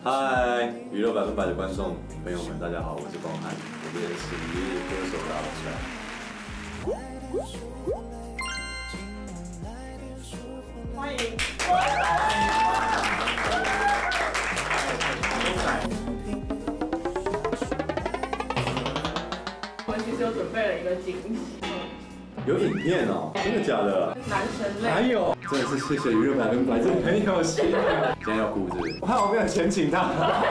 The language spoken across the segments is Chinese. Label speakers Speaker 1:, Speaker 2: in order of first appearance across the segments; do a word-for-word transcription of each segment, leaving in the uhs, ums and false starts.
Speaker 1: 嗨，娱乐百分百的观众朋友们，大家好，我是光汉，我这边是一日歌手的阿帅。
Speaker 2: 欢迎。我们其实有准备了一个惊喜。
Speaker 1: 有影片哦，真的假的？
Speaker 2: 男神类。
Speaker 1: 还有，真的是谢谢娱乐百分百，真的很有心。今天要哭是不是？我怕我没有钱请他。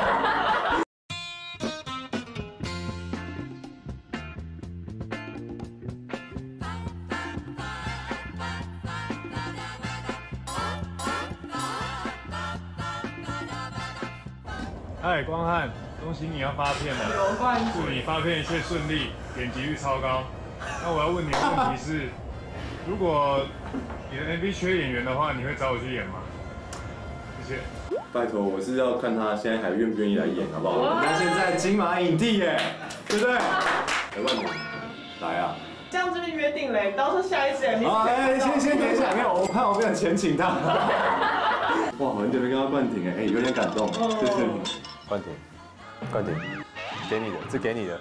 Speaker 3: 嗨，光汉，恭喜你要发片了，
Speaker 2: 有冠军，
Speaker 3: 祝你发片一切顺利，点击率超高。那我要问你的问题是，如果你的 M V 缺演员的话，你会找我去演吗？谢谢。
Speaker 1: 拜托，我是要看他现在还愿不愿意来演，好不好？他现在金马影帝耶，对不对？来，万总，来啊！
Speaker 2: 这样这边约定嘞，到时候下一次 M V。
Speaker 1: 好，哎，先先等一下，没有，我怕我没有钱请他。哇，很久没跟他冠廷哎，哎，有点感动，谢谢你。冠廷，冠廷，给你的，这给你的。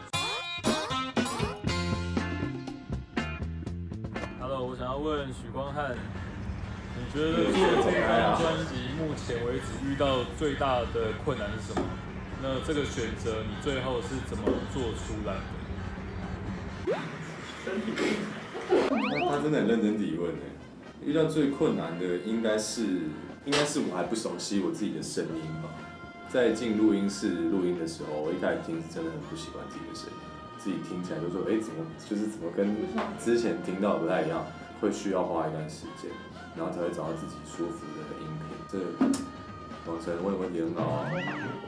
Speaker 4: Hello， 我想要问许光汉，你觉得做这张专辑目前为止遇到最大的困难是什么？那这个选择你最后是怎么做出来的？
Speaker 1: 那他真的很认真提问哎，遇到最困难的应该是，应该是我还不熟悉我自己的声音吧。在进录音室录音的时候，我一开始听是真的很不习惯自己的声音。 自己听起来就说，哎，怎么就是怎么跟之前听到的不太一样，会需要花一段时间，然后才会找到自己舒服的音频。这王晨问的问题很好啊。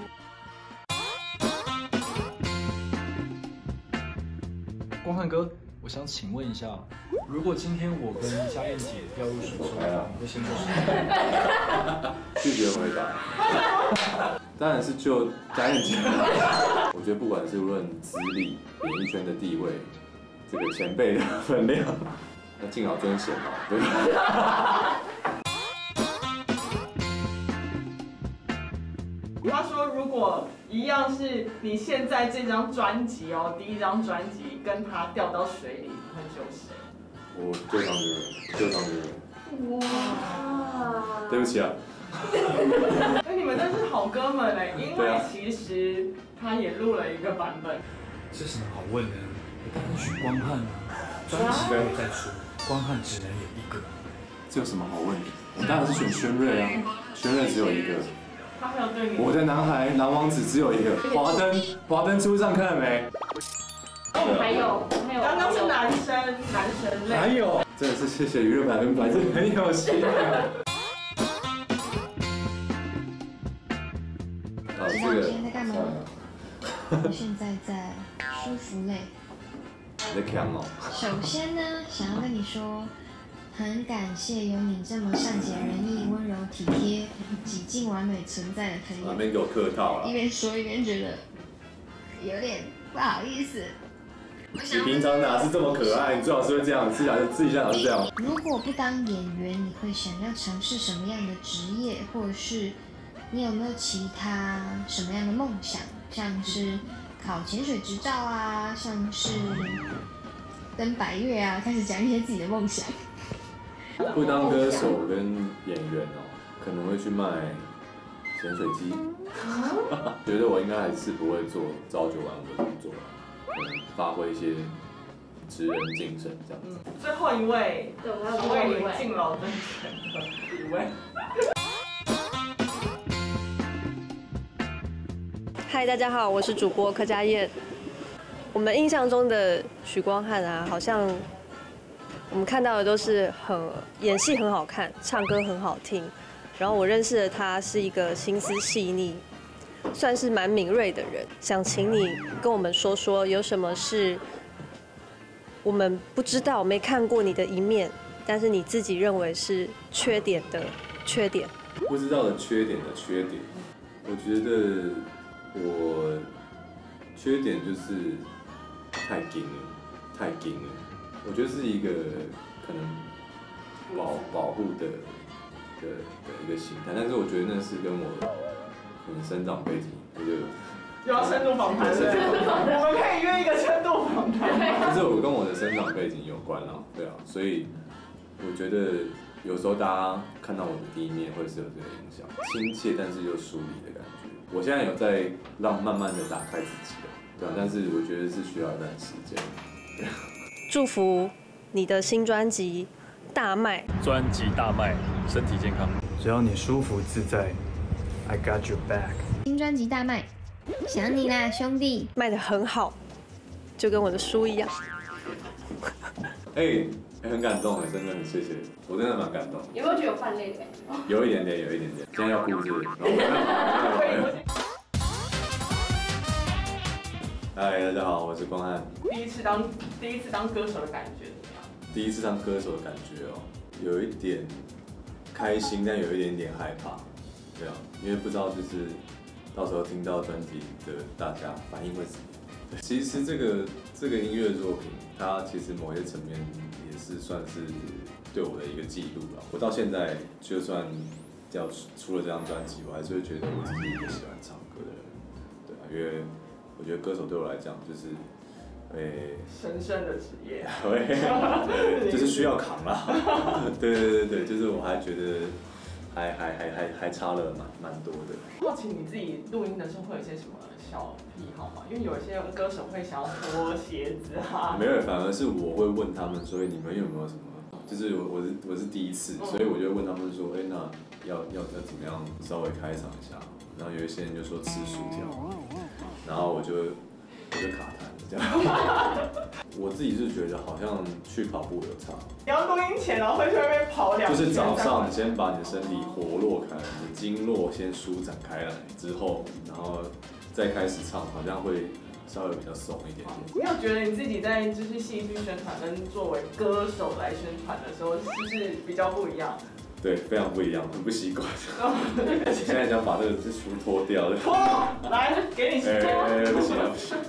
Speaker 5: 光汉哥，我想请问一下，如果今天我跟佳燕姐掉入水中，你会先做什么？
Speaker 1: 拒绝回答。当然是就佳燕姐。我觉得不管是无论资历、演艺圈的地位，这个前辈的分量，那敬老尊贤嘛，对。
Speaker 2: 他说，如果一样是你现在这张专辑哦，第一张专辑跟他掉到水里，你会救谁？
Speaker 1: 我救唐杰伦，救唐杰伦。
Speaker 2: 哇！
Speaker 1: 对不起啊。
Speaker 2: 那你们真是好哥们哎，因为其实他也录了一个版本。
Speaker 5: 这什么好问的？我当然选光汉啊，专辑我再说，光汉只能演一个。
Speaker 1: 这有什么好问的？我当然是选轩瑞啊，轩瑞只有一个。
Speaker 2: 他没有对你。
Speaker 1: 我的男孩蓝王子只有一个。华灯，华灯初上看了没？
Speaker 2: 哦，还有，还有，刚刚是男生，男神类。
Speaker 1: 还有，真的是谢谢娱乐百分百，真的很有心。
Speaker 6: 知道我今天在干嘛吗？我现在在舒芙蕾。
Speaker 1: 你在强哦。
Speaker 6: 首先呢，想要跟你说，很感谢有你这么善解人意、温柔体贴、几近完美存在的朋友。
Speaker 1: 那边给我客套了。
Speaker 6: 一边说一边觉得有点不好意思。
Speaker 1: 你平常哪是这么可爱？你最好是会这样，自己自己想是这样。
Speaker 6: 如果不当演员，你会想要尝试什么样的职业，或者是？ 你有没有其他什么样的梦想？像是考潜水执照啊，像是登百岳啊，开始讲一些自己的梦想。
Speaker 1: 不当歌手跟演员哦，可能会去卖潜水机。觉得我应该还是不会做朝九晚五的工作，可能发挥一些职人精神这样子。
Speaker 2: 最后一位，
Speaker 6: 对，我要
Speaker 2: 是为你敬老尊贤的一位。
Speaker 7: 嗨，大家好，我是主播柯佳燕。我们印象中的许光汉啊，好像我们看到的都是很演戏很好看，唱歌很好听。然后我认识的他是一个心思细腻，算是蛮敏锐的人。想请你跟我们说说，有什么是我们不知道、没看过你的一面，但是你自己认为是缺点的缺点？
Speaker 1: 不知道的缺点的缺点，我觉得。 我缺点就是太硬了，太硬了。我觉得是一个可能保保护的的的一个心态，但是我觉得那是跟我可能生长背景，我觉得
Speaker 2: 又要深度访谈了，我们可以约一个深度访谈。
Speaker 1: 就是我跟我的生长背景有关啦，对啊，所以我觉得有时候大家看到我的第一面会是有这个影响，亲切但是又疏离的感觉。我现在有在让慢慢的打开自己了，对啊，但是我觉得是需要一段时间。
Speaker 7: 祝福你的新专辑大卖，
Speaker 4: 专辑大卖，身体健康。
Speaker 5: 只要你舒服自在 ，I got your back。
Speaker 6: 新专辑大卖，想你啦，兄弟！
Speaker 7: 卖得很好，就跟我的书一样。
Speaker 1: 哎、欸欸，很感动哎，真的很谢谢，我真的蛮感动。
Speaker 8: 有没有觉得有泛泪的感觉？
Speaker 1: 有一点点，有一点点。现在要哭是不是？嗨，大家好，我是光汉。
Speaker 2: 第一次当第一次当歌手的感觉怎么样？
Speaker 1: 第一次当歌手的感觉哦，有一点开心，但有一点点害怕，对啊，因为不知道就是到时候听到专辑的大家反应会怎么样。其实这个这个音乐作品，它其实某些层面也是算是对我的一个记录了。我到现在就算要出了这张专辑，我还是会觉得我自己一个喜欢唱歌的人，对啊，因为我觉得歌手对我来讲就是，诶、
Speaker 2: 神圣的职业，
Speaker 1: 对，就是需要扛啦。对对对对，就是我还觉得还还还还还差了蛮蛮多的。
Speaker 2: 好奇你自己录音的时候会有一些什么小癖好吗？因为有一些歌手会想要脱鞋子啊。
Speaker 1: 没有，反而是我会问他们说，你们有没有什么？就是我我是我是第一次，所以我就问他们说，哎、欸，那要要要怎么样稍微开场一下？然后有一些人就说吃薯条，然后我就我就卡痰这样。我自己是觉得好像去跑步有差。
Speaker 2: 你要录音前然后会去外面跑两
Speaker 1: 就是早上你先把你的身体活络开来，你的经络先舒展开来之后，然后再开始唱，好像会稍微比较松一点点。
Speaker 2: 你有觉得你自己在就是戏剧宣传跟作为歌手来宣传的时候，是不是比较不一样？
Speaker 1: 对，非常不一样，很不习惯。现在想把这个这书脱掉了。
Speaker 2: 脱，来，给你脱。
Speaker 1: 哎、欸，不行不行。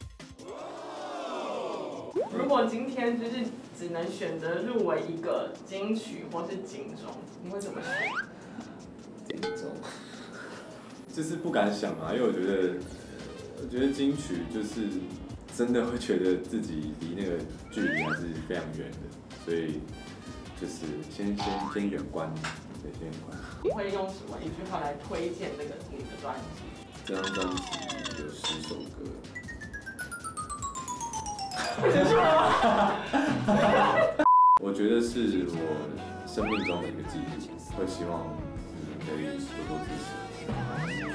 Speaker 2: 如果今天就是只能选择入围一个金曲或是金钟，你会怎么选？
Speaker 1: 金钟，就是不敢想啊，因为我觉得，我觉得金曲就是真的会觉得自己离那个距离还是非常远的，所以就是先先先远观，对，先远观。
Speaker 2: 你会用什么一句话来推荐那个你的专辑？
Speaker 1: 这张专辑有十首歌。我觉得是我生命中的一个记录，会希望你们可以多多支持。